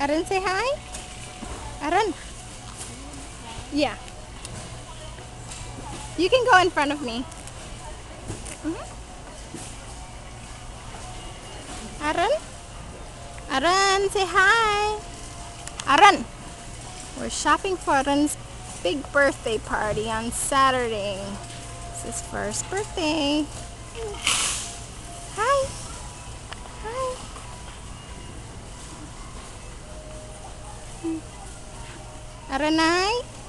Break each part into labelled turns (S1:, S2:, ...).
S1: Ahrun, say hi. Ahrun. Yeah. You can go in front of me. Ahrun. Ahrun, say hi. Ahrun. We're shopping for Ahrun's big birthday party on Saturday. It's his first birthday. Hi. Hi. Ahrunay.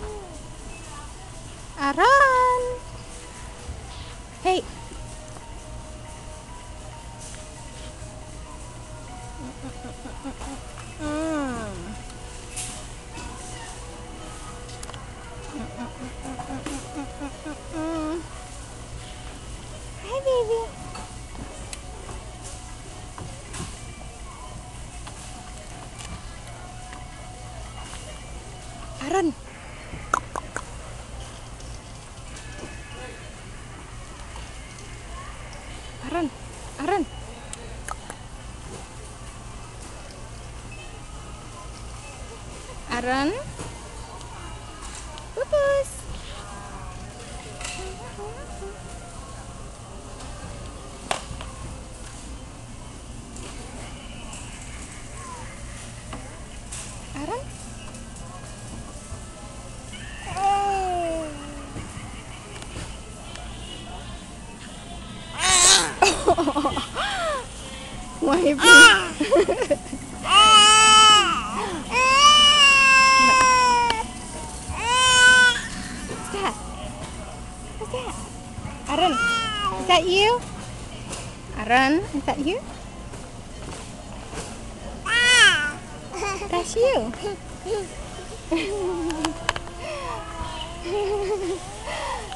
S1: Ahrun. Hey. Hi, baby. Ahrun. Ahrun. Ahrun. Ahrun. Pupus. Ahrun. Why What's that? What's that? Ahrun, is that you? Ahrun, is that you? That's you.